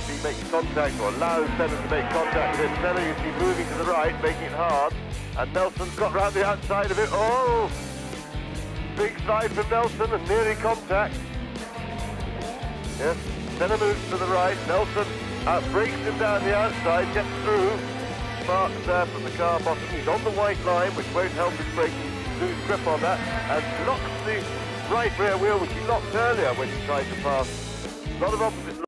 he makes contact or allows Senna to make contact with him. Senna, you see, moving to the right, making it hard. And Nelson's got round the outside of it. Oh! Big slide from Nelson and nearly contact. Yes, Senna moves to the right. Nelson breaks him down the outside, gets through. Sparks there from the car bottom. He's on the white line, which won't help his braking, lose grip on that, and locks the right rear wheel, which he locked earlier when he tried to pass. A lot of opposite